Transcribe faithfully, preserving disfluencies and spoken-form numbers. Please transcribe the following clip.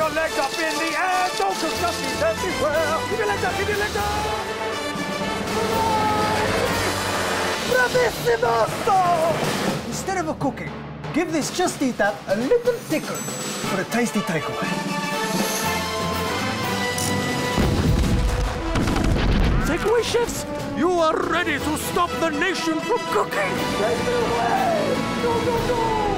your legs up in the air. Don't discuss these everywhere. Keep your legs up, keep your legs up. Bravissimo! Instead of a cooking, give this Just Eat app a little tickle for a tasty takeaway. Takeaway chefs, you are ready to stop the nation from cooking. Take it away. Go, go, go.